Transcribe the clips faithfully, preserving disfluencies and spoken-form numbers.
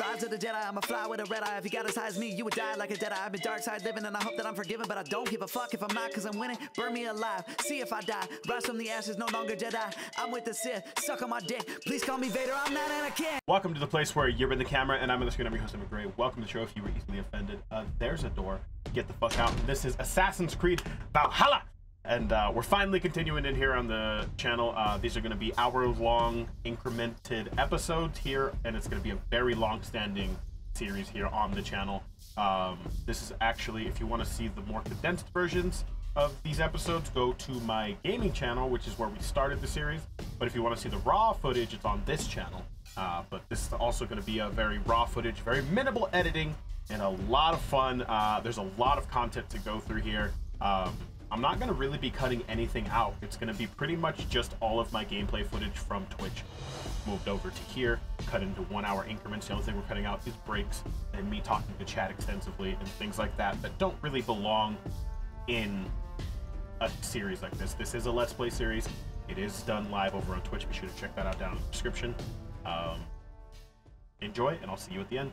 rise of the Jedi. I'ma fly with a red eye. If you got as high as me, you would die like a dead eye. I've been dark side living, and I hope that I'm forgiven, but I don't give a fuck if I'm not, cause I'm winning. Burn me alive, see if I die. Rise from the ashes, no longer Jedi. I'm with the Sith, suck on my dick. Please call me Vader, I'm not Anakin. Welcome to the place where you're in the camera, and I'm in the screen. I'm your host, I'm Gray. Welcome to the show. If you were easily offended, uh, there's a door. Get the fuck out. This is Assassins Creed Valhalla. And uh, we're finally continuing in here on the channel. Uh, these are going to be hour-long incremented episodes here, and it's going to be a very long-standing series here on the channel. Um, this is actually, if you want to see the more condensed versions of these episodes, go to my gaming channel, which is where we started the series. But if you want to see the raw footage, it's on this channel. Uh, but this is also going to be a very raw footage, very minimal editing, and a lot of fun. Uh, there's a lot of content to go through here. Um, I'm not going to really be cutting anything out. It's going to be pretty much just all of my gameplay footage from Twitch moved over to here, cut into one hour increments. The only thing we're cutting out is breaks and me talking to chat extensively and things like that that don't really belong in a series like this. This is a Let's Play series. It is done live over on Twitch. Be sure to check that out down in the description. Um, enjoy, and I'll see you at the end.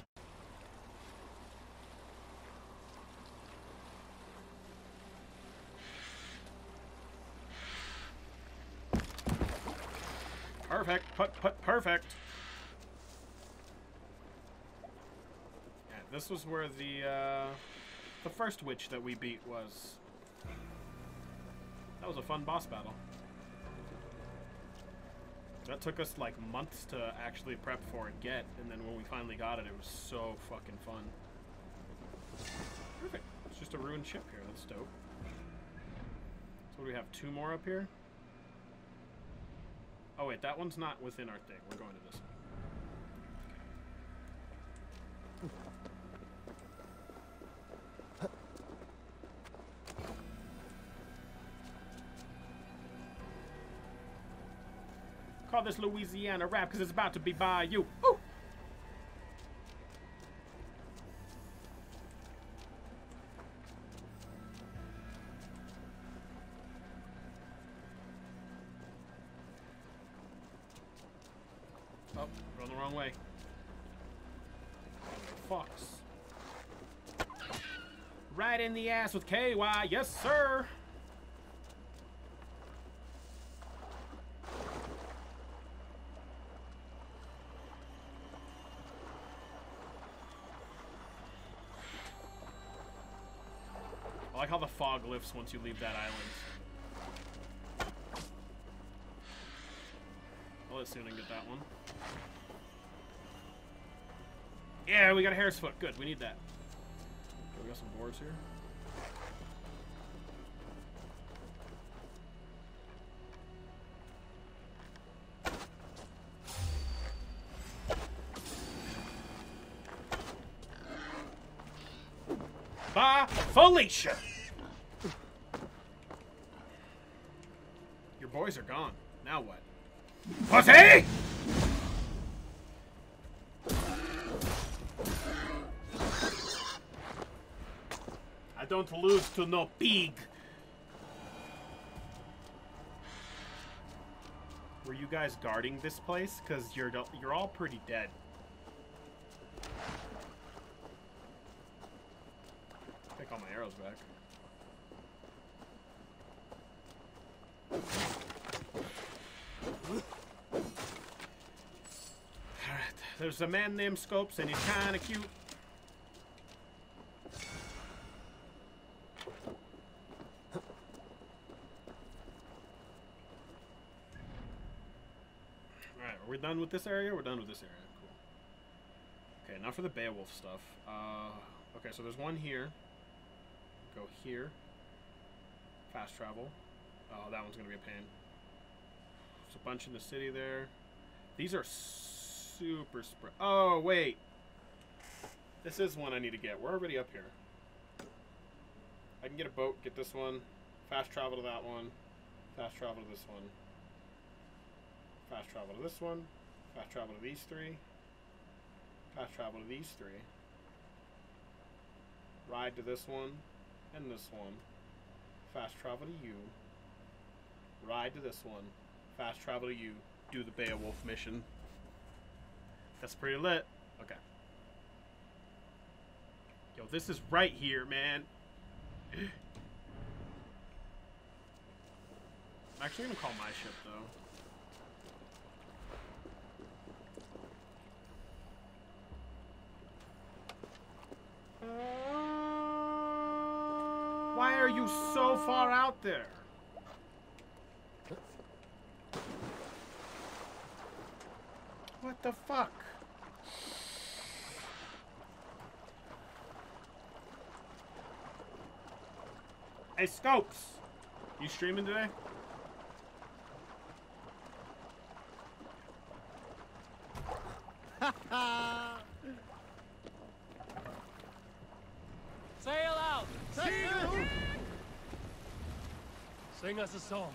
Perfect. Put, put, perfect. Yeah, this was where the, uh, the first witch that we beat was. That was a fun boss battle. That took us, like, months to actually prep for and get, and then when we finally got it, it was so fucking fun. Perfect. It's just a ruined ship here. That's dope. So what do we have? Two more up here? Oh wait, that one's not within our thing. We're going to this one. Call this Louisiana rap because it's about to be by you. Ooh. Oh, going the wrong way. Fox. Right in the ass with K Y, yes sir! I like how the fog lifts once you leave that island. I'll let Sunan get that one. Yeah, we got a hare's foot. Good, we need that. Okay, we got some boards here. Bye, Felicia! Your boys are gone. Now what? Pussy! I don't lose to no pig. Were you guys guarding this place? Because you're you're all pretty dead. Take all my arrows back. Alright, there's a man named Scopes and he's kinda cute. Alright, are we done with this area? We're done with this area. Cool. Okay, now for the Beowulf stuff. Uh, okay, so there's one here. Go here. Fast travel. Oh, that one's gonna be a pain. There's a bunch in the city there. These are super spread. Oh, wait. This is one I need to get. We're already up here. I can get a boat, get this one. Fast travel to that one. Fast travel to this one. Fast travel to this one. Fast travel to these three. Fast travel to these three. Ride to this one. And this one. Fast travel to you. Ride to this one. Fast travel to you. Do the Beowulf mission. That's pretty lit. Okay. Yo, this is right here, man. I'm actually gonna call my ship, though. Why are you so far out there? What the fuck? Hey, Scopes! You streaming today? Sail out! Sail! Sing us a song.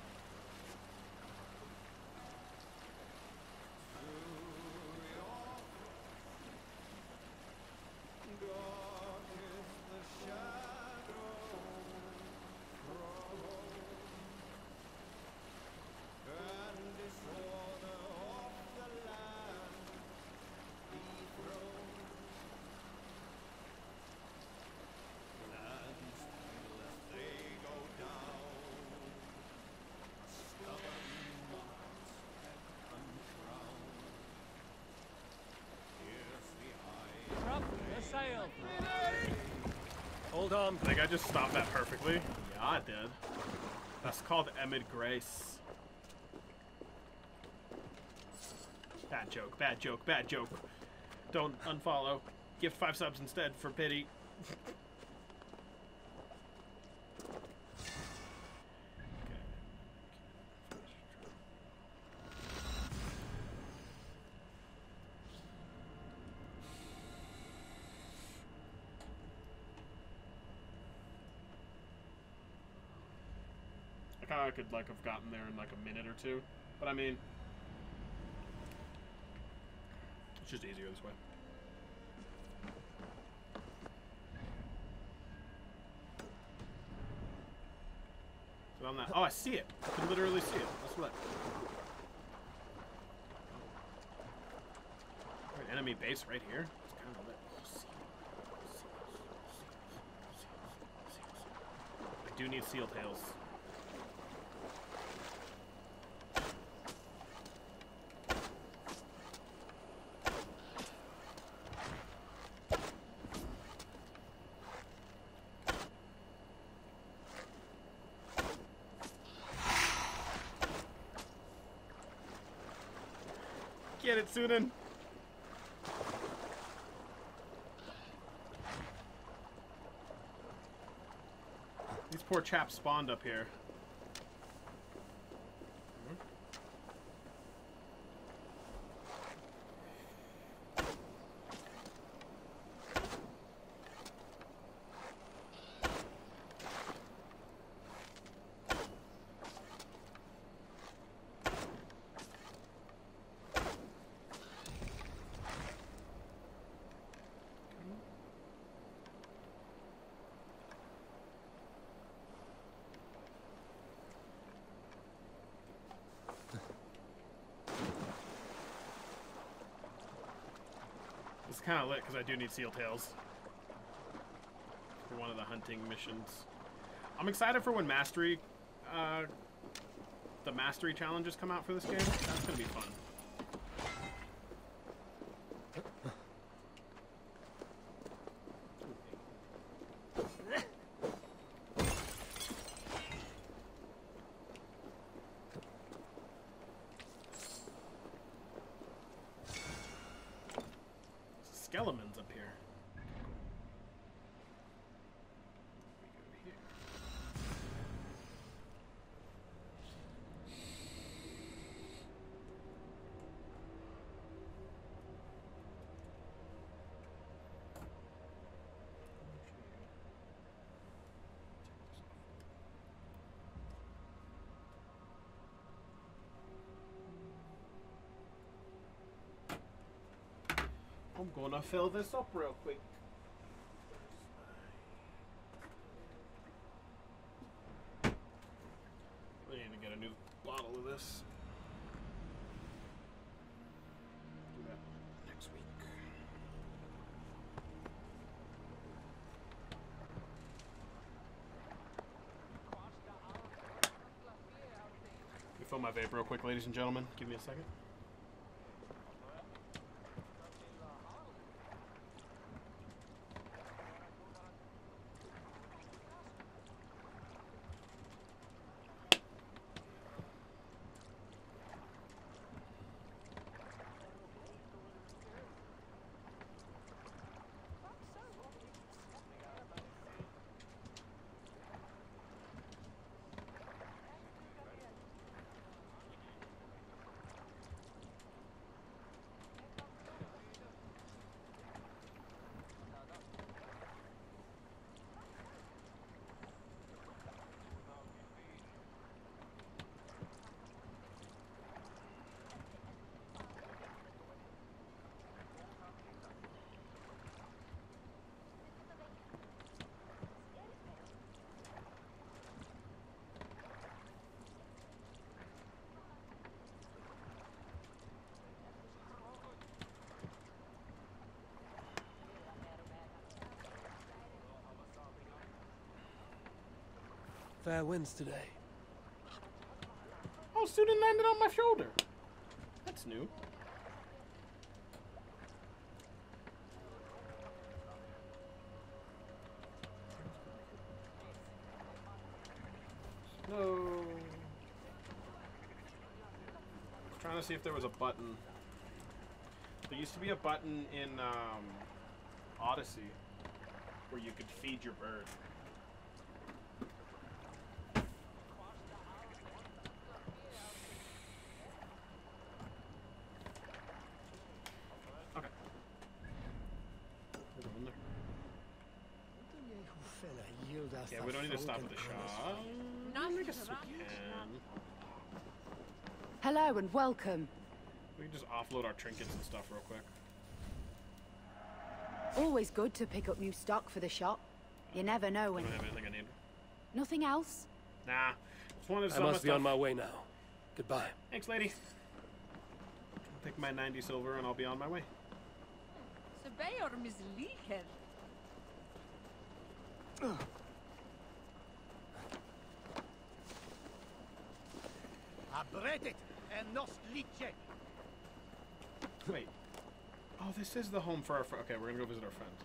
Sail. Hold on. I think I just stopped that perfectly. Yeah, I did. That's called Emid Grace. Bad joke, bad joke, bad joke. Don't unfollow. Give five subs instead, for pity. I could like have gotten there in like a minute or two, but I mean, it's just easier this way. So I'm not. Oh, I see it. I can literally see it. That's what. An enemy base right here. It's kind of lit. I do need seal tails. Get it, Sunan. These poor chaps spawned up here. It's kind of lit because I do need seal tails for one of the hunting missions. I'm excited for when mastery, uh, the mastery challenges come out for this game. That's gonna be fun. Skeletons up here. We go here. I'm gonna fill this up real quick. We need to get a new bottle of this. Do that next week. my vape real quick, ladies and gentlemen. Give me a second. Fair winds today. Oh, student landed on my shoulder. That's new. No. I was trying to see if there was a button. There used to be a button in um, Odyssey where you could feed your bird. Yeah, we don't need to stop at the shop. I guess we can. Hello and welcome. We can just offload our trinkets and stuff real quick. Always good to pick up new stock for the shop. You never know I when. don't have anything I need. Nothing else? Nah. Just wanted to I sell my must be stuff. on my way now. Goodbye. Thanks, lady. I'll take my ninety silver and I'll be on my way. Wait. Oh, this is the home for our friend. Okay, we're gonna go visit our friend.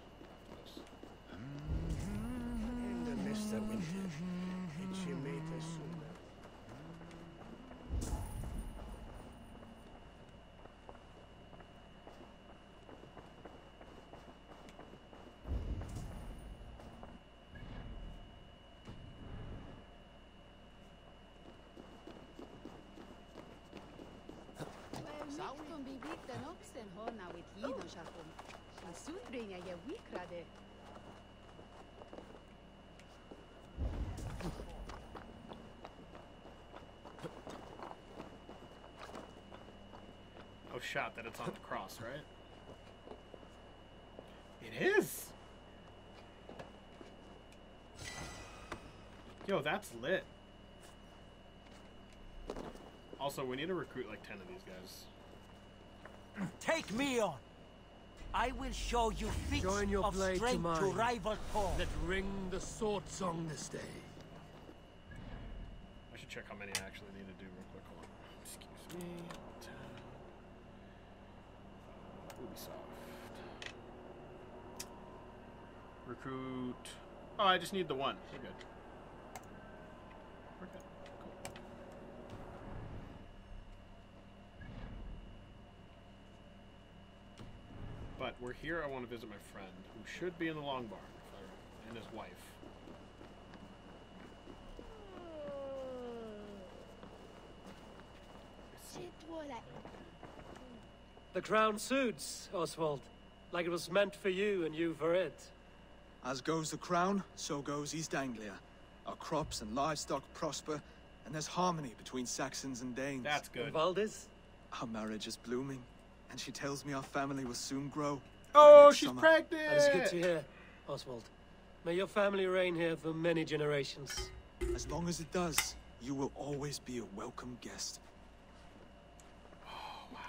Oh, shot that it's on the cross, right? It is! Yo, that's lit. Also, we need to recruit like ten of these guys. Take me on. I will show you feats Join your of blade to strength to, mine. rival Thor. Let ring the sword song this day. I should check how many I actually need to do real quick. Hold on. Excuse me. Ubisoft. Recruit. Oh, I just need the one. We're good. We're good. Cool. But we're here. I want to visit my friend, who should be in the long barn, if I remember, and his wife. The crown suits, Oswald. Like it was meant for you and you for it. As goes the crown, so goes East Anglia. Our crops and livestock prosper, and there's harmony between Saxons and Danes. That's good. And Valdez? Our marriage is blooming, and she tells me our family will soon grow. Oh, next she's summer. pregnant! That is good to hear, Oswald. May your family reign here for many generations. As long as it does, you will always be a welcome guest. Oh, wow.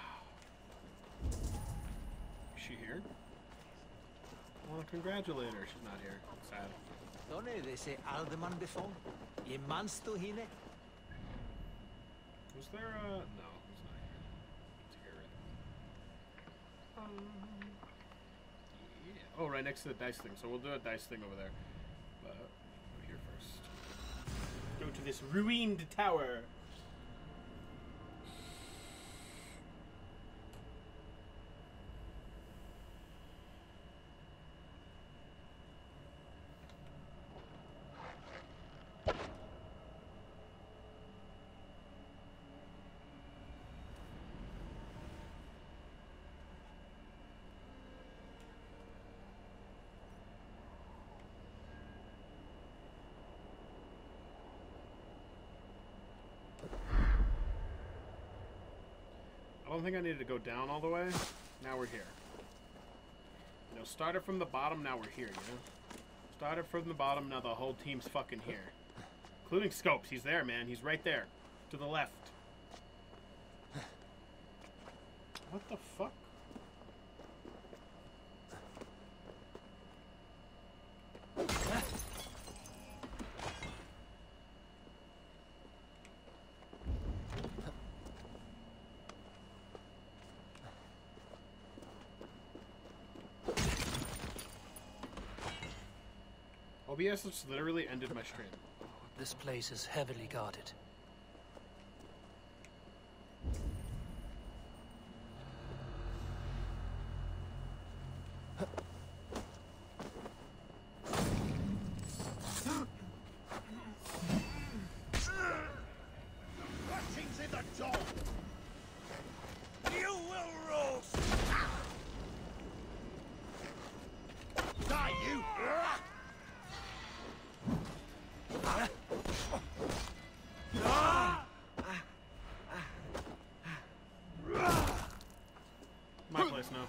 Is she here? I want to congratulate her. She's not here. Sad. Don't they say Alderman before? Ye mans to hine? Was there a... No, it's not here. It's here, right? Um, yeah. Oh, right next to the dice thing. So we'll do a dice thing over there. But over here first. Go to this ruined tower. I don't think I needed to go down all the way. Now we're here. You know, started from the bottom, now we're here, you know? Started from the bottom, now the whole team's fucking here. Including Scopes. He's there, man. He's right there. To the left. What the fuck? O B S just literally ended my stream. This place is heavily guarded. My place now.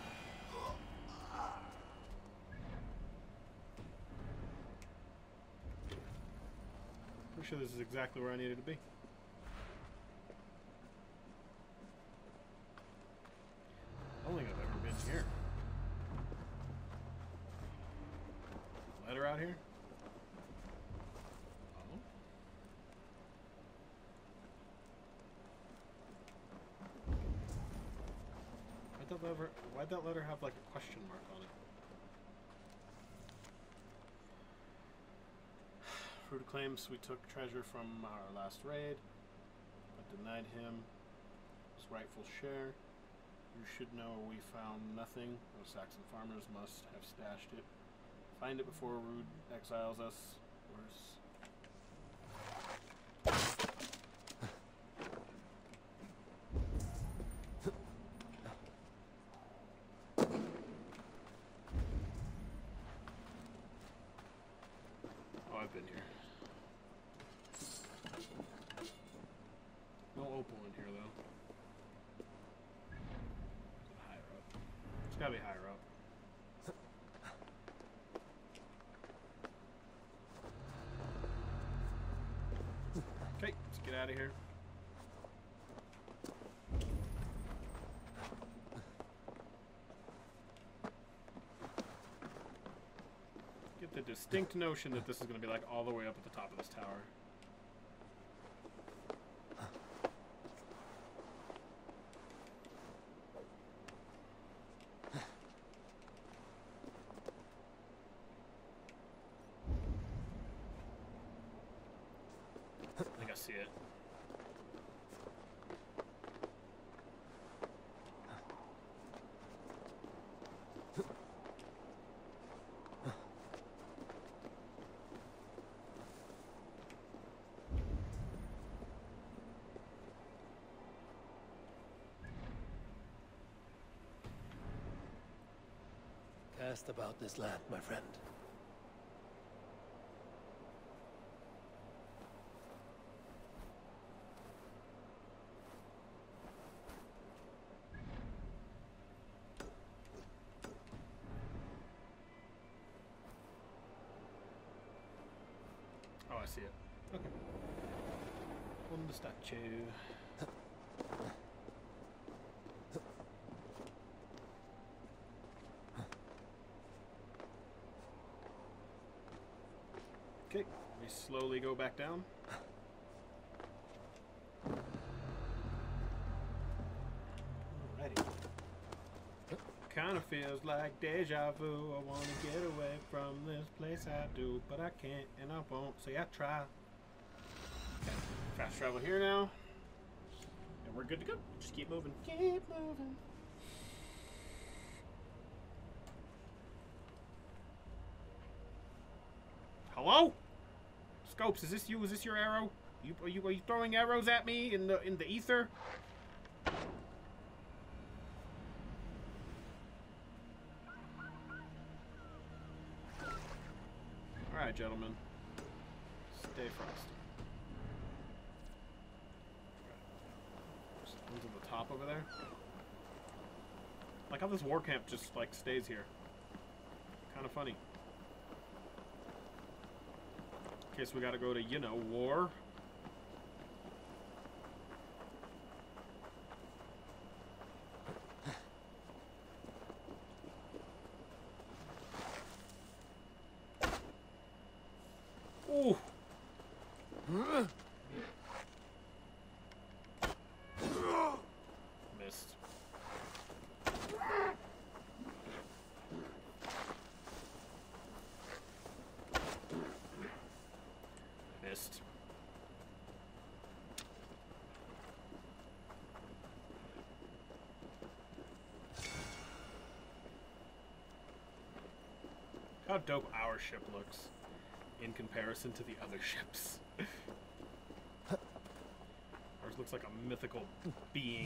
Pretty sure this is exactly where I needed to be. I don't think I've ever been here. Letter out here? Oh. Why'd that letter, why'd that letter have like a question mark on it? Fruit claims we took treasure from our last raid, but denied him his rightful share. You should know we found nothing. Those Saxon farmers must have stashed it. Find it before Rude exiles us. Worse. Oh, I've been here. No opal in here, though. Higher up. It's gotta be higher up. Okay, let's get out of here. Get the distinct notion that this is going to be like all the way up at the top of this tower. I think I see it. Cast about this land, my friend. Oh, I see it. Okay. On the statue. Okay, we slowly go back down. Kinda feels like deja vu. I wanna get away from this place I do, but I can't and I won't, so I try. Okay. Fast travel here now. And we're good to go. Just keep moving. Keep moving. Hello? Scopes, is this you? Is this your arrow? You, are you are you throwing arrows at me in the in the ether? All right, gentlemen. Stay frosty. One's at the top over there. Like how this war camp just like stays here. Kind of funny. In case we gotta go to, you know, war. Ooh. Missed. Missed. How dope our ship looks in comparison to the other ships. Ours looks like a mythical being.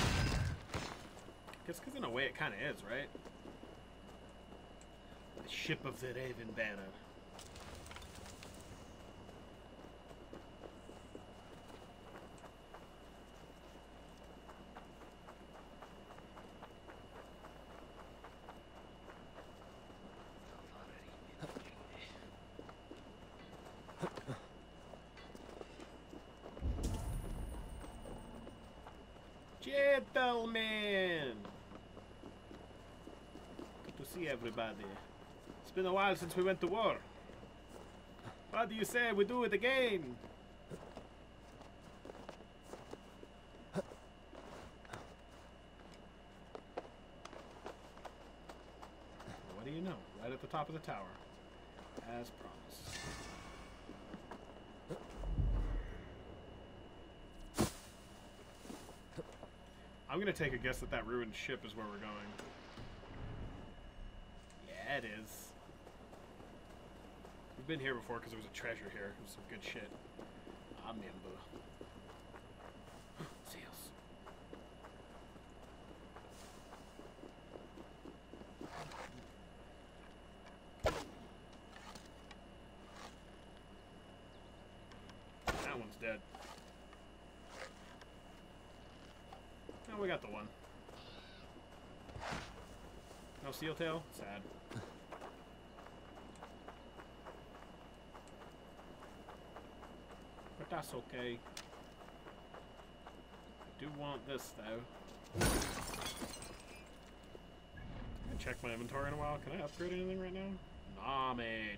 I guess because in a way it kind of is, right? The ship of the Raven Banner. Gentlemen! Good to see everybody. It's been a while since we went to war. What do you say we do it again? What do you know? Right at the top of the tower. As promised. I'm gonna take a guess that that ruined ship is where we're going. Yeah, it is. We've been here before because there was a treasure here. It was some good shit. I remember. Seals. That one's dead. We got the one. No seal tail? Sad. But that's okay. I do want this though. I check my inventory in a while. Can I upgrade anything right now? Nah, mate.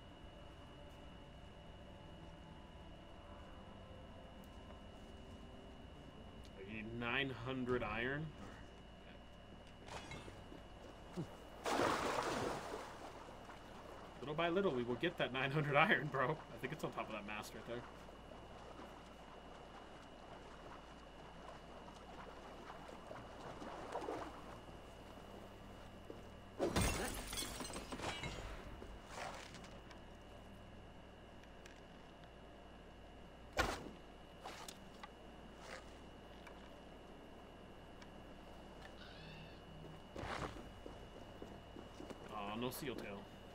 nine hundred iron. Little by little, we will get that nine hundred iron, bro. I think it's on top of that mast right there. No seal tail.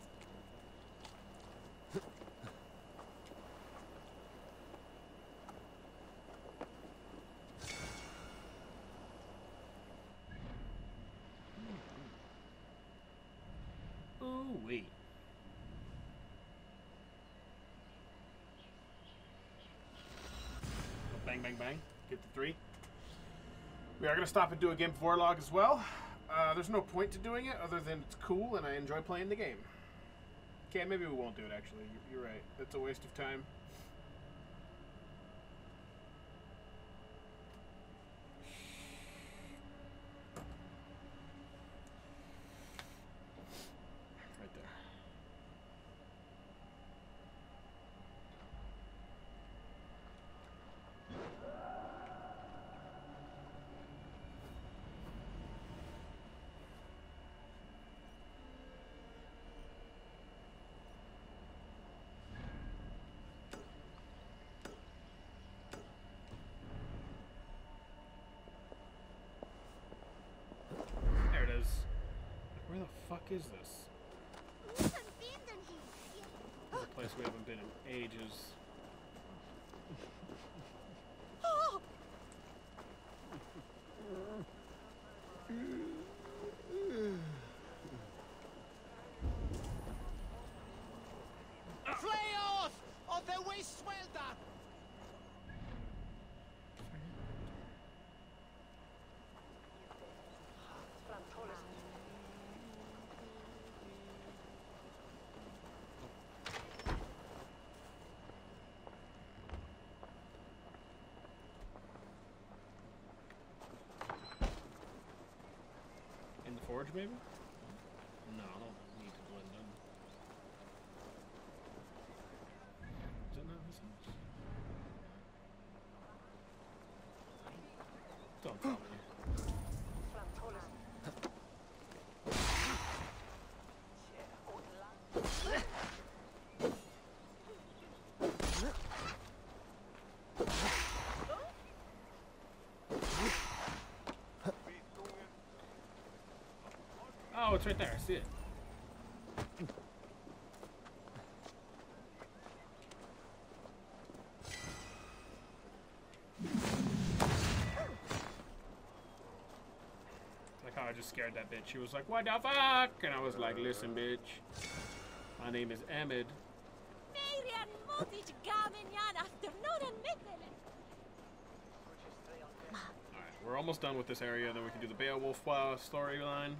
Ooh wait. Bang bang bang. Get the three. We are gonna stop and do a game of Warlog as well. Uh, there's no point to doing it other than it's cool and I enjoy playing the game. Okay, maybe we won't do it actually. You're, you're right. It's a waste of time. fuck is this? This is a place we haven't been in ages. Forge, maybe? No, I don't need to blend in. Is it not this house? Don't tell me. Oh, it's right there. I see it. Like how I just scared that bitch. She was like, what the fuck? And I was like, listen, bitch. My name is Ahmed. Alright, we're almost done with this area. Then we can do the Beowulf uh, storyline.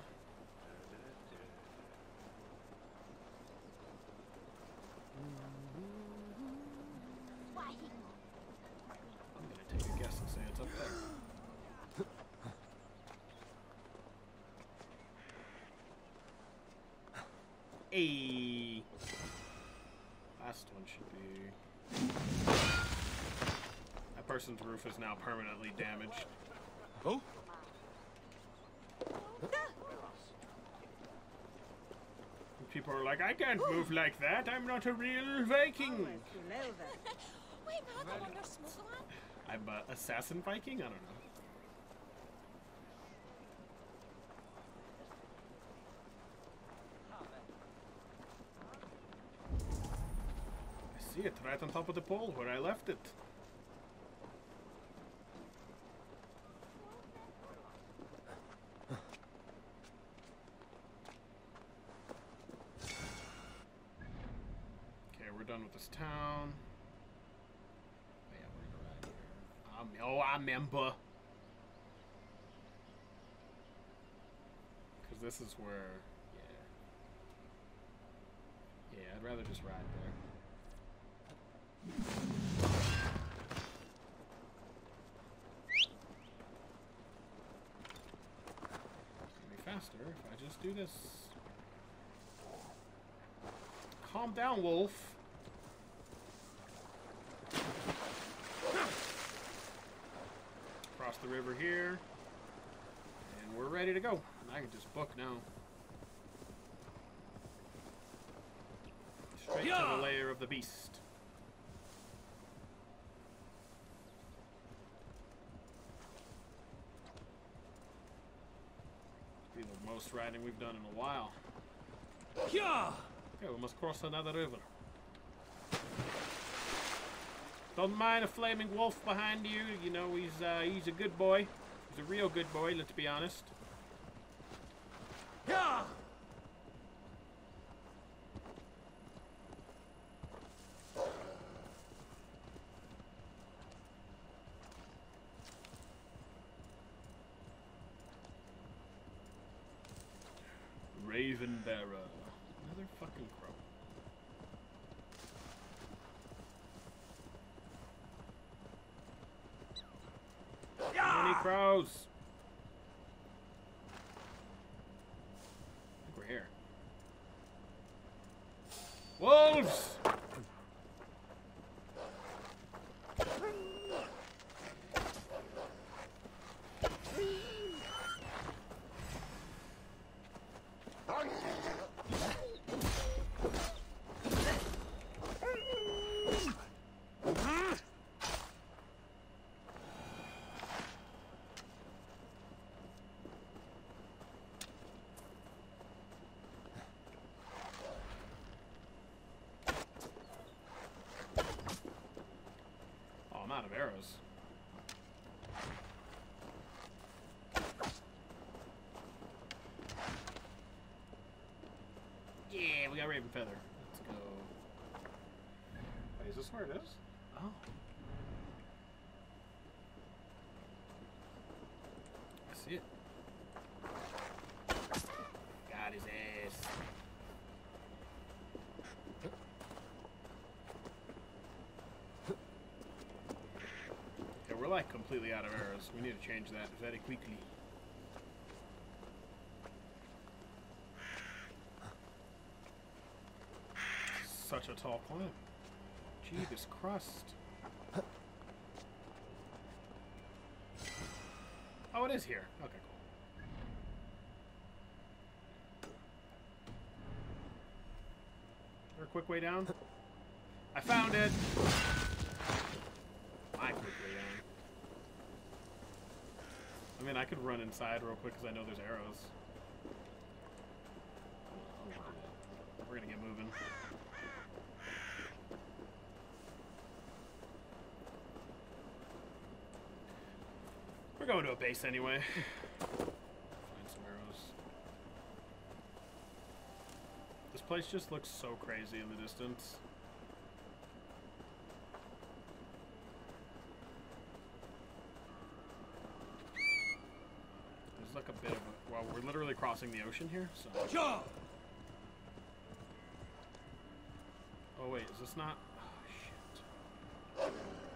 Hey, last one should be. That person's roof is now permanently damaged. Oh. People are like, I can't move like that. I'm not a real Viking. I'm an assassin Viking? I don't know. See it right on top of the pole where I left it. Okay, we're done with this town. Oh, yeah, we're gonna ride here. Um, oh, I remember. Because this is where, yeah. Yeah, I'd rather just ride there. It'll be faster if I just do this. Calm down, wolf. Cross the river here. And we're ready to go. I can just book now. Straight to the lair of the beast. Be the most riding we've done in a while. Yeah. Okay, we must cross another river. Don't mind a flaming wolf behind you. You know, he's uh, he's a good boy. He's a real good boy, let's be honest. Yeah. Raven Bearer. Another fucking crow. How many crows? I think we're here. Wolves! arrows. Yeah, we got Raven Feather. Let's go. Wait, is this where it is? Oh. I see it. Got his ass. Yeah, we're like completely out of arrows. We need to change that very quickly. Such a tall climb. Jeebus crust. Oh, it is here. Okay, cool. Is there a quick way down? I found it! My quick way down. I mean, I could run inside real quick because I know there's arrows. We're gonna get moving. We're going to a base anyway. Find some arrows. This place just looks so crazy in the distance. There's like a bit of a... Well, we're literally crossing the ocean here, so... Oh wait, is this not... Oh shit.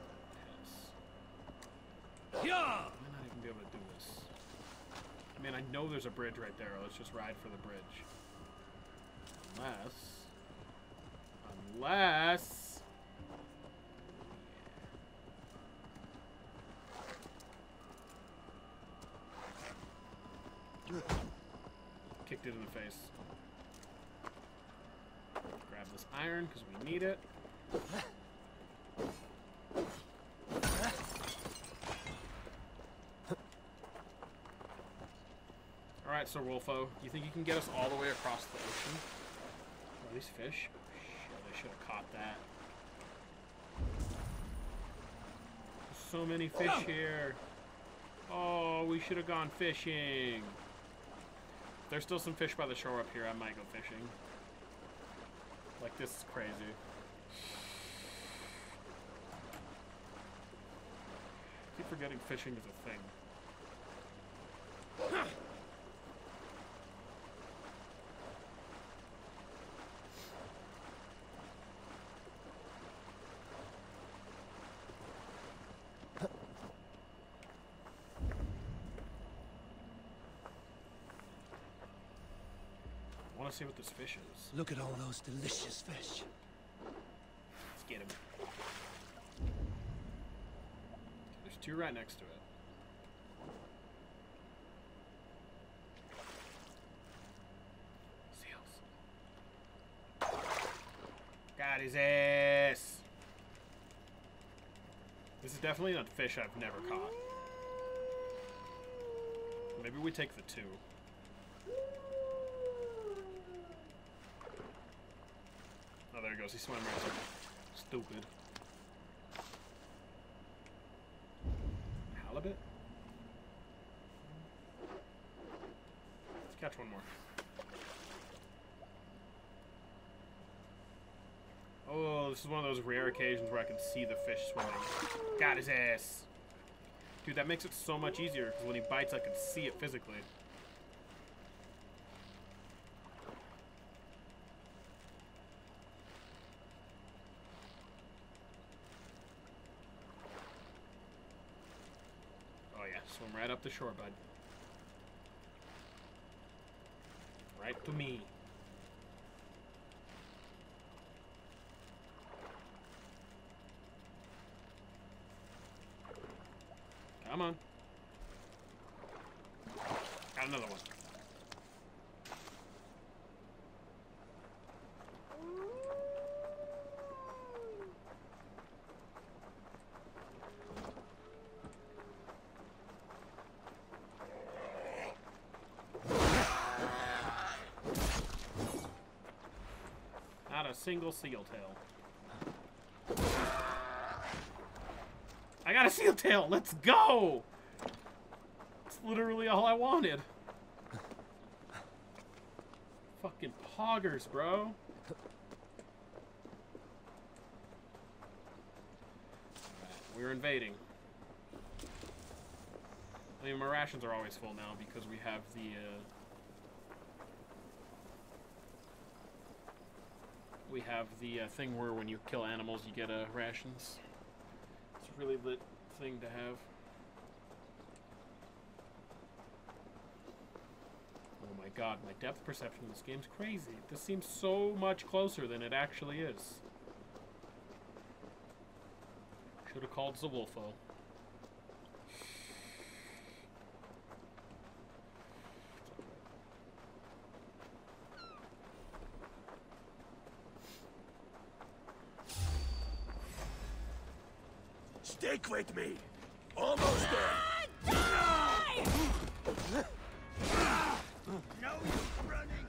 Yes. Yeah! I might not even be able to do this. I mean, I know there's a bridge right there. Let's just ride for the bridge. Unless... Unless... Kicked it in the face. Grab this iron, because we need it. Alright, Sir Wolfo, you think you can get us all the way across the ocean? Are these fish? Shit, I should have caught that. There's so many fish here. Oh, we should have gone fishing. There's still some fish by the shore up here. I might go fishing. Like, this is crazy. I keep forgetting fishing is a thing. I want to see what this fish is. Look at all those delicious fish. Let's get him. There's two right next to it. Seals. Got his ass. This is definitely a fish I've never caught. Maybe we take the two. Oh, there he goes. He swam right through. Stupid. Halibut? Let's catch one more. Oh, this is one of those rare occasions where I can see the fish swimming. Got his ass. Dude, that makes it so much easier, because when he bites, I can see it physically. Swim right up the shore, bud. Right to me. Come on. Got another one. A single seal tail. I got a seal tail. Let's go. It's literally all I wanted. Fucking poggers, bro. We're invading. I mean, my rations are always full now because we have the, uh... we have the uh, thing where when you kill animals, you get uh, rations. It's a really lit thing to have. Oh my god, my depth perception in this game's crazy. This seems so much closer than it actually is. Should have called Zawolfo. Stick with me. Almost there. No running.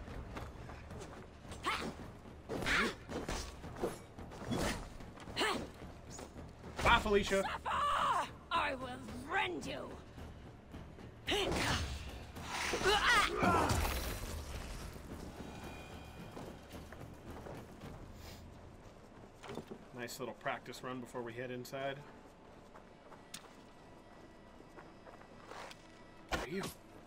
Bye, Felicia. I will rend you. Nice little practice run before we head inside. Where are you?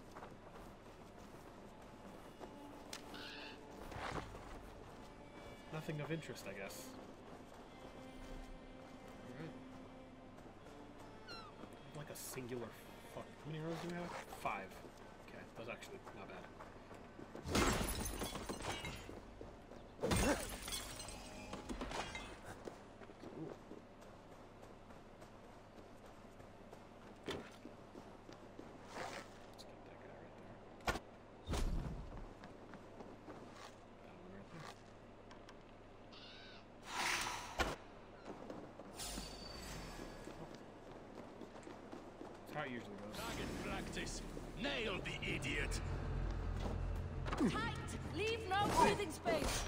Nothing of interest, I guess. Like a singular fuck. How many arrows do we have? Five. Okay, that's actually not bad. How it usually goes. Target practice. Nail the idiot. Tight. Leave no breathing space.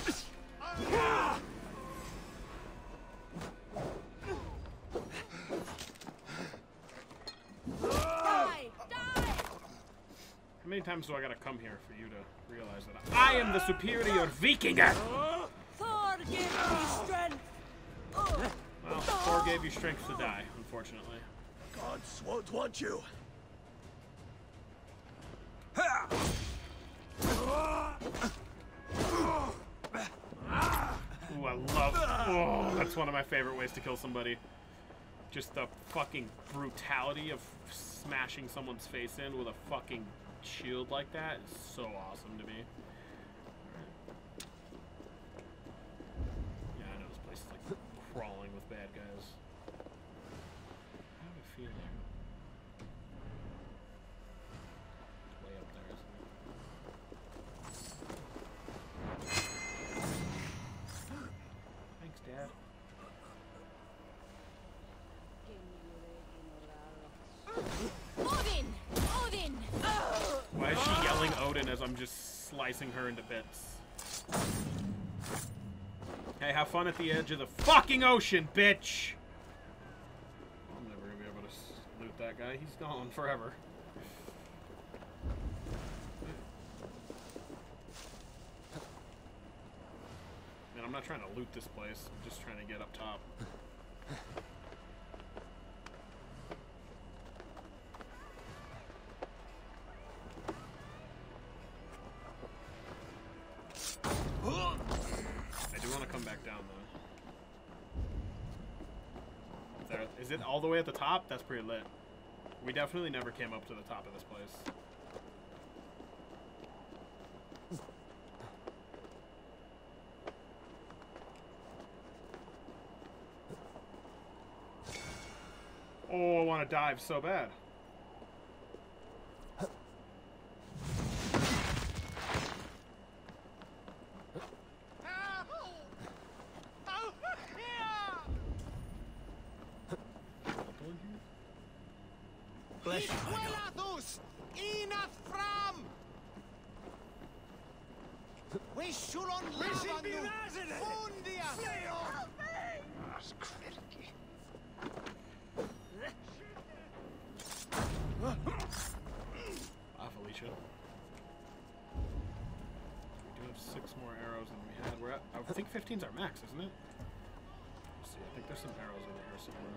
Die! Die! How many times do I gotta come here for you to realize that I am the superior Vikinger? Thor gave me strength. Well, Thor gave you strength to die, unfortunately. Gods won't want you. Ooh, I love. Oh, that's one of my favorite ways to kill somebody. Just the fucking brutality of smashing someone's face in with a fucking shield like that is so awesome to me. Yeah, I know this place is like crawling with bad guys. I have a feeling. It's way up there, isn't it? Thanks, Dad. Odin! Odin! Why is she yelling Odin as I'm just slicing her into bits? Hey, have fun at the edge of the fucking ocean, bitch! I'm never gonna be able to loot that guy. He's gone forever. Man, I'm not trying to loot this place. I'm just trying to get up top. I do want to come back down, though. There, is it all the way at the top? That's pretty lit. We definitely never came up to the top of this place. Oh, I want to dive so bad. Bless you. We should on That's you. We do have six more arrows than we had. We're at, I think fifteen's our max, isn't it? Let's see, I think there's some arrows over here somewhere.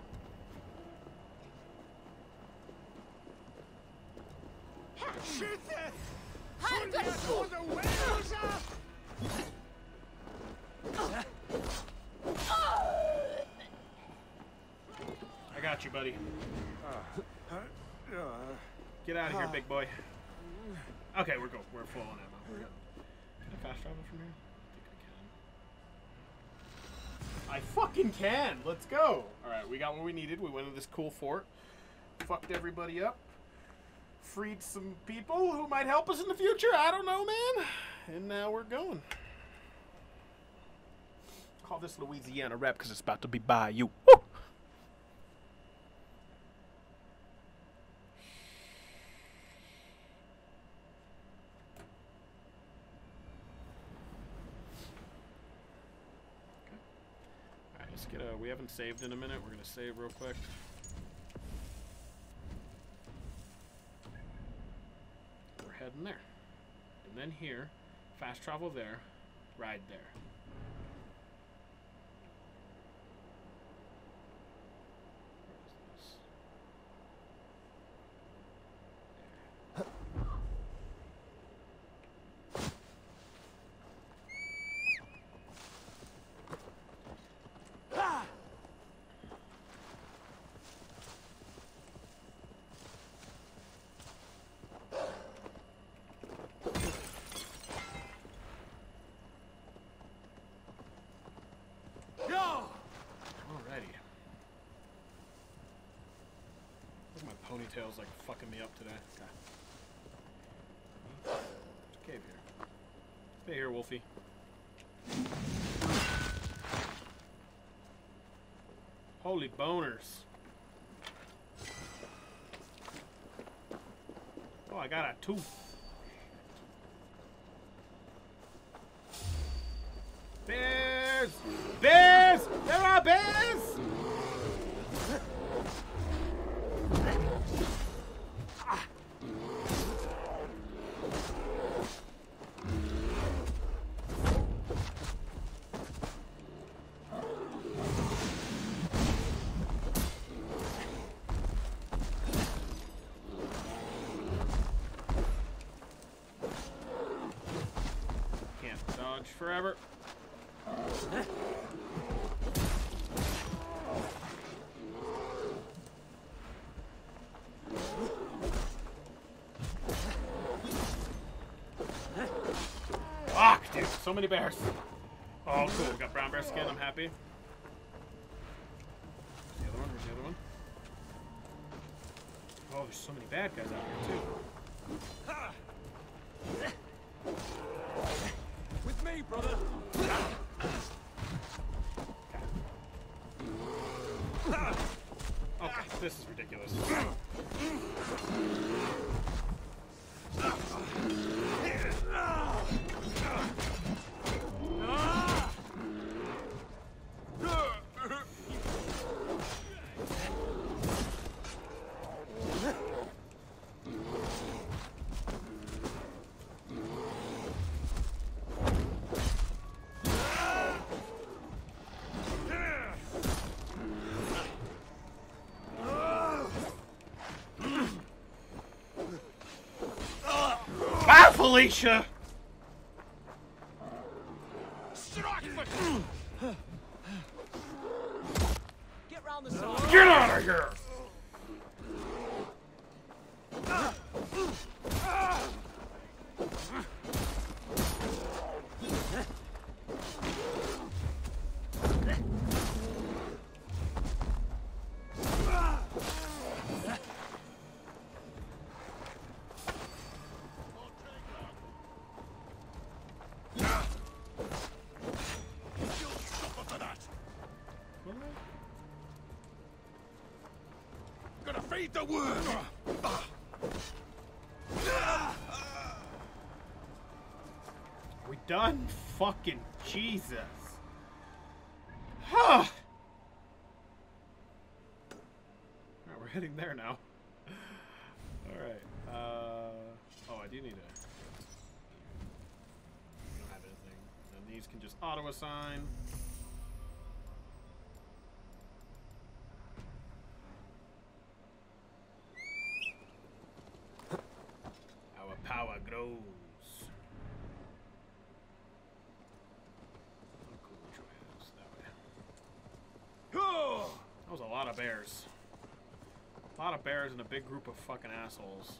I got you, buddy. Get out of here, big boy. Okay, we're go. We're full on ammo. We're good. Can I fast travel from here? I think I can. I fucking can. Let's go. All right, we got what we needed. We went to this cool fort, fucked everybody up, freed some people who might help us in the future. I don't know, man. And now we're going. Call this Louisiana rep because it's about to be by you. Woo! Get a, we haven't saved in a minute. We're going to save real quick. We're heading there. And then here, fast travel there, ride there. Ponytail's like fucking me up today. Okay. There's a cave here. Stay here, Wolfie. Holy boners. Oh, I got a tooth. Bears! Bears! There are bears! Forever. Fuck, dude. So many bears. Oh, cool. We got brown bear skin. I'm happy. Where's the other one? Where's the other one? Oh, there's so many bad guys out here, too. With me, brother. Okay, this is ridiculous. Felicia! Get round the side. Get out of here! Feed the worm! We done? Fucking Jesus. Huh. Alright, we're heading there now. Alright, uh... you need a... You don't have anything. And these can just auto-assign. Our power grows. That was a lot of bears. A lot of bears and a big group of fucking assholes.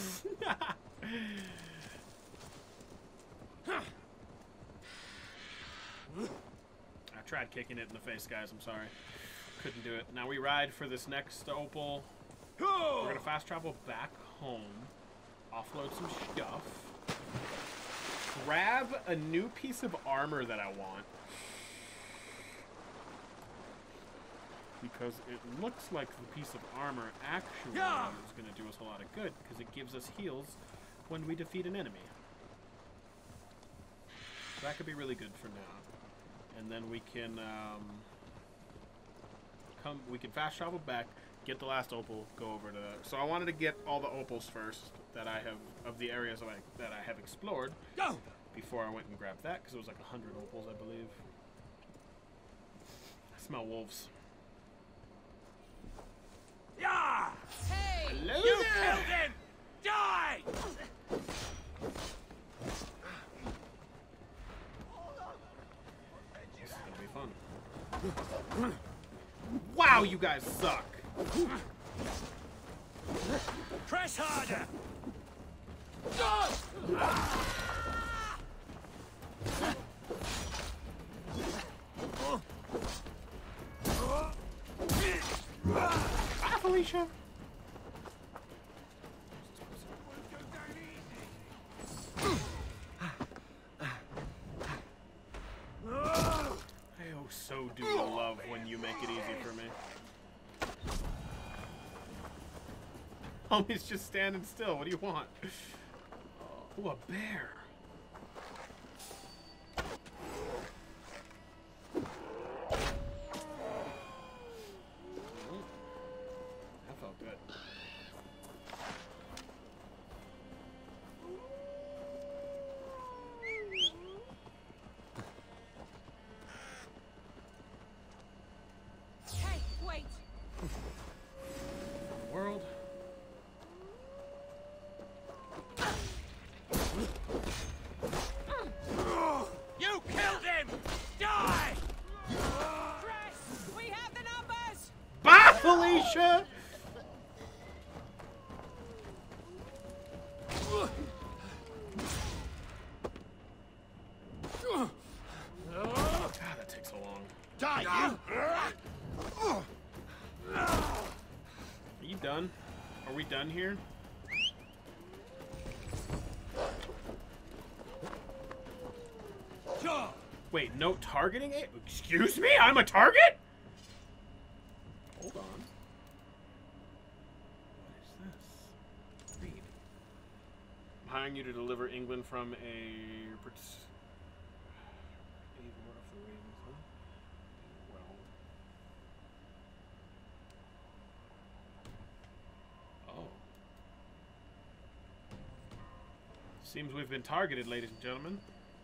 I tried kicking it in the face, guys. I'm sorry. Couldn't do it. Now we ride for this next opal. We're gonna fast travel back home. Offload some stuff. Grab a new piece of armor that I want. Because it looks like the piece of armor actually yeah. is going to do us a lot of good, because it gives us heals when we defeat an enemy. So that could be really good for now. And then we can um, come. We can fast travel back, get the last opal, go over to. So I wanted to get all the opals first that I have of the areas that I, that I have explored. Go! Before I went and grabbed that, because it was like a hundred opals, I believe. I smell wolves. Yeah! Hey! Hello You there. killed him! Die! This is gonna be fun. Wow, you guys suck! Press harder! Bye, Felicia! I oh so do love when you make it easy for me. Homie's just standing still. What do you want? Oh, a bear. That felt good. Hey, wait! World. You killed him! Die! Press! We have the numbers! Bye, Felicia! God, that takes so long. Die, you! Are you done? Are we done here? Wait, no targeting it? Excuse me? I'm a target? Hold on. What is this? Read. I'm hiring you to deliver England from a... Eivor of the Ravens, huh? Well... Oh. Seems we've been targeted, ladies and gentlemen.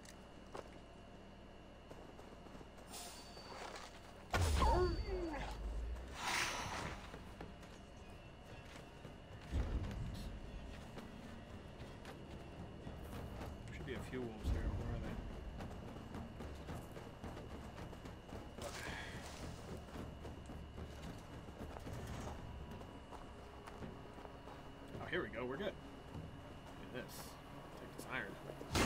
Should be a few wolves here. Where are they? Oh, here we go. We're good. Look at this. Take this iron.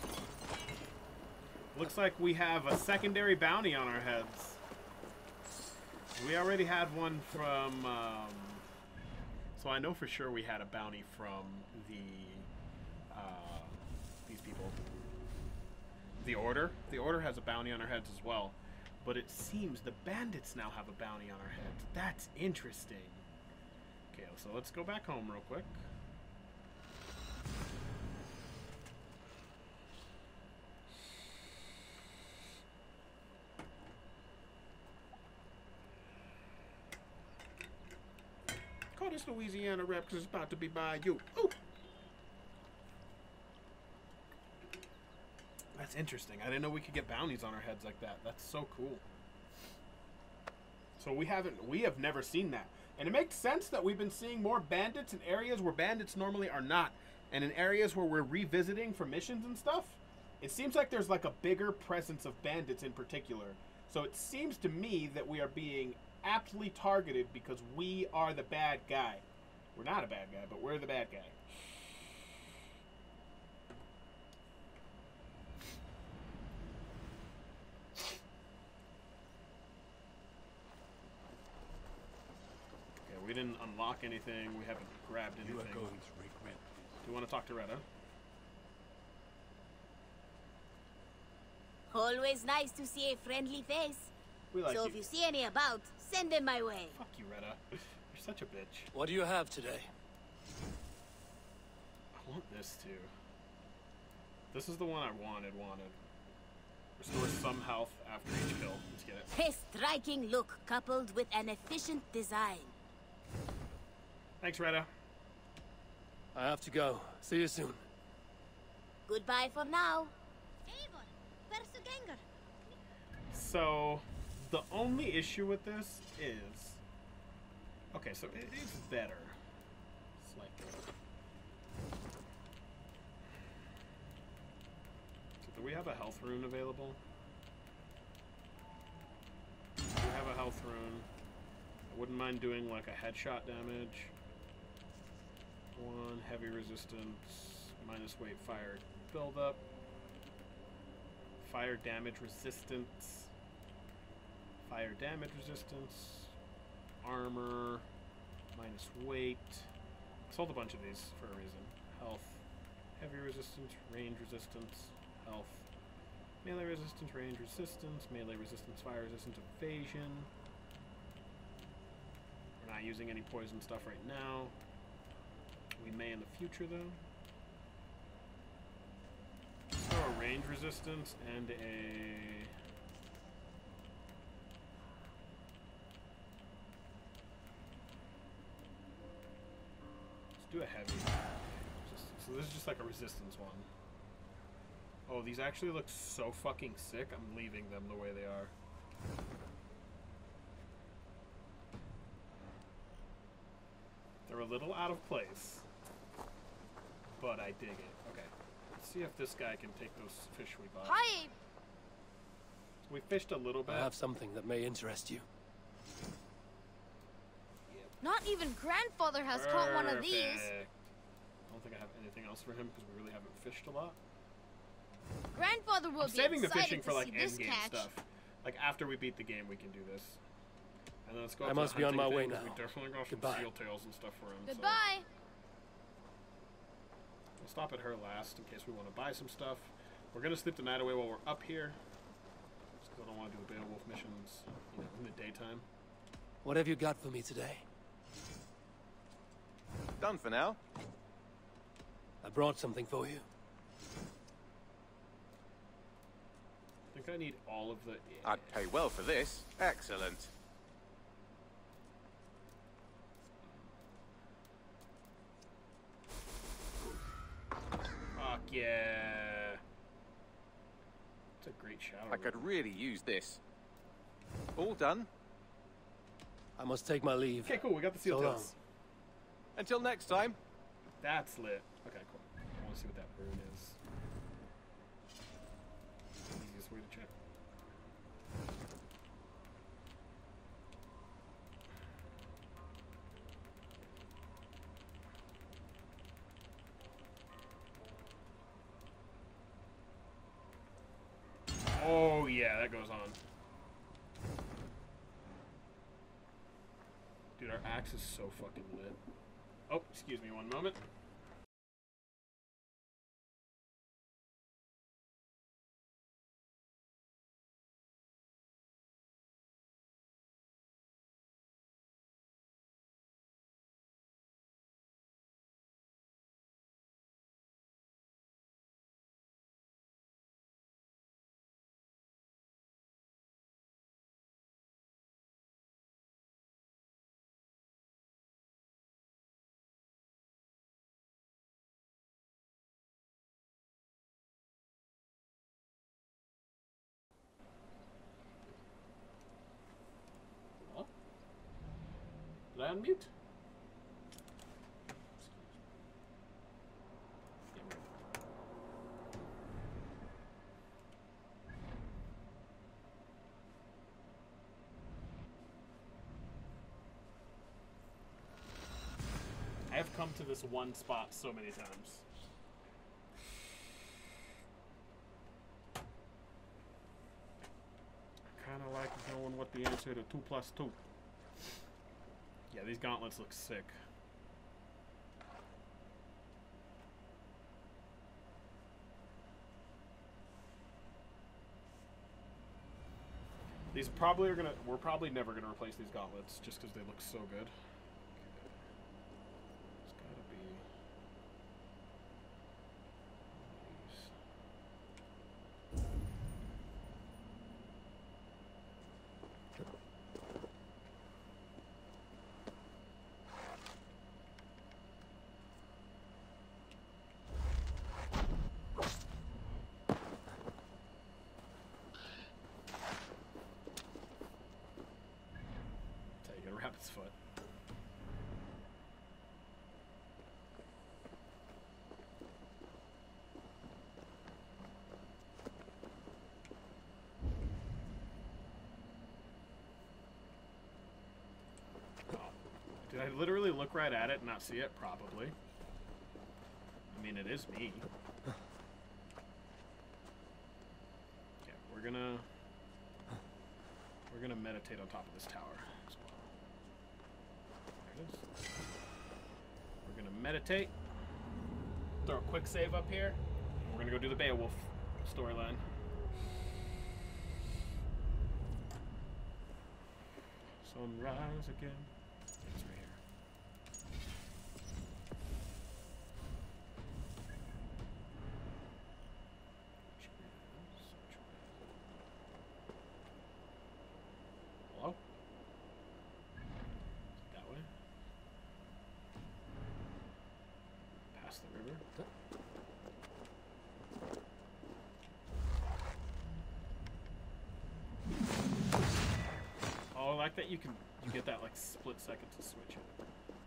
Looks like we have a secondary bounty on our heads. We already had one from, um, so I know for sure we had a bounty from the, uh, these people. The Order. The Order has a bounty on our heads as well. But it seems the bandits now have a bounty on our heads. That's interesting. Okay, so let's go back home real quick. Call this Louisiana rep because it's about to be by you. Ooh. Interesting. I didn't know we could get bounties on our heads like that. That's so cool. So we haven't, we have never seen that. And it makes sense that we've been seeing more bandits in areas where bandits normally are not. And in areas where we're revisiting for missions and stuff, it seems like there's like a bigger presence of bandits in particular. So it seems to me that we are being aptly targeted because we are the bad guy. We're not a bad guy, but we're the bad guy. Okay, we didn't unlock anything. We haven't grabbed anything. You are going to regret. Do you want to talk to Retta? Always nice to see a friendly face. We like so you. if you see any about, send them my way. Fuck you, Retta. You're such a bitch. What do you have today? I want this too. This is the one I wanted, wanted. Restore some health after each kill. Let's get it. A striking look coupled with an efficient design. Thanks, Retta. I have to go. See you soon. Goodbye for now. Eivor, where's the ganger? So, the only issue with this is... Okay, so it is better. Slightly. So do we have a health rune available? We have a health rune. I wouldn't mind doing like a headshot damage. One heavy resistance, minus weight fire buildup. Fire damage resistance. Fire damage resistance. Armor. Minus weight. Sold a bunch of these for a reason. Health. Heavy resistance. Range resistance. Health. Melee resistance. Range resistance. Melee resistance. Fire resistance. Evasion. We're not using any poison stuff right now. We may in the future though. So a range resistance and a... Let's do a heavy resistance. So this is just like a resistance one. Oh, these actually look so fucking sick. I'm leaving them the way they are. They're a little out of place, but I dig it. Okay, let's see if this guy can take those fish we bought. Hi! So we fished a little bit. I have something that may interest you. Not even grandfather has caught one of these. Perfect. I don't think I have anything else for him because we really haven't fished a lot. Grandfather will I'm be saving the excited fishing to for like see end this game catch. stuff. Like after we beat the game, we can do this. And then let's go. I up to must the be on hunting my way thing, 'cause now. We definitely got some Goodbye. seal tails and stuff for him. so- Goodbye. We'll stop at her last in case we want to buy some stuff. We're gonna sleep the night away while we're up here. Just 'cause I don't want to do Beowulf missions, you know, in the daytime. What have you got for me today? Done for now. I brought something for you. I think I need all of the. I'd pay well for this. Excellent. Fuck yeah! It's a great shower. I could really use this. All done. I must take my leave. Okay, cool. We got the seal So long. tails. Until next time. That's lit. Okay, cool. I want to see what that rune is. Easiest way to check. Oh yeah, that goes on. Dude, our axe is so fucking lit. Oh, excuse me one moment. unmute? I have come to this one spot so many times. I kind of like knowing what the answer to two plus two. Yeah, these gauntlets look sick. These probably are gonna. We're probably never gonna replace these gauntlets just because they look so good. Rabbit's foot. Oh. Did I literally look right at it and not see it? Probably. I mean, it is me. Okay, we're gonna we're gonna meditate on top of this tower. We're gonna meditate, throw a quick save up here. We're gonna go do the Beowulf storyline. Sunrise again. It's right here. Hello? That way? Past the river. Oh, I like that you can you get that like split second to switch it.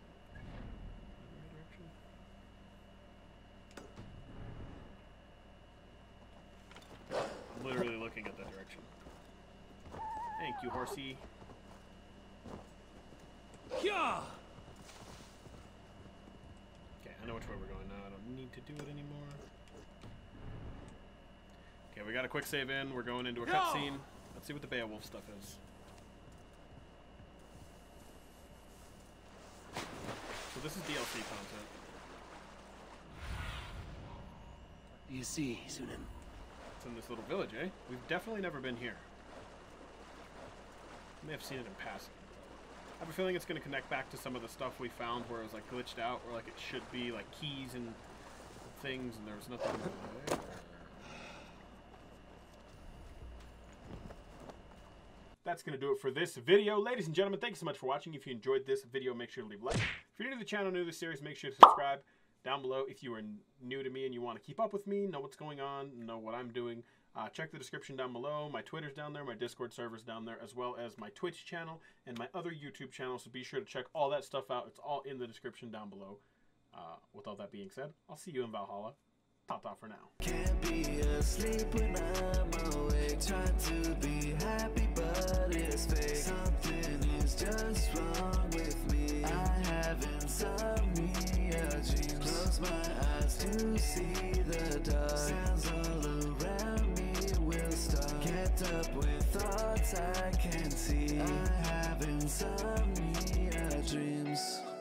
I'm literally looking at that direction. Thank you, horsey. Yeah. Okay, I know which way we're going now. I don't need to do it anymore. Okay, we got a quick save in. We're going into a cutscene. Let's see what the Beowulf stuff is. So this is D L C content. What do you see, Sunan? It's in this little village, eh? We've definitely never been here. I may have seen it in passing. I have a feeling it's going to connect back to some of the stuff we found where it was like glitched out, or like it should be like keys and things, and there was nothing there. That's going to do it for this video. Ladies and gentlemen, thank you so much for watching. If you enjoyed this video, make sure to leave a like. If you're new to the channel, new to the series, make sure to subscribe down below. If you are new to me and you want to keep up with me, know what's going on, know what I'm doing, uh, check the description down below. My Twitter's down there, my Discord server's down there, as well as my Twitch channel and my other YouTube channel. So be sure to check all that stuff out. It's all in the description down below. Uh, with all that being said, I'll see you in Valhalla. Ta-ta for now. Can't be asleep when I'm awake, trying to be happy, but it's fake. Something is just wrong with me. I have insomnia dreams. Close my eyes to see the dark. Sounds all around me will stop. Get up with thoughts I can't see. I have insomnia dreams.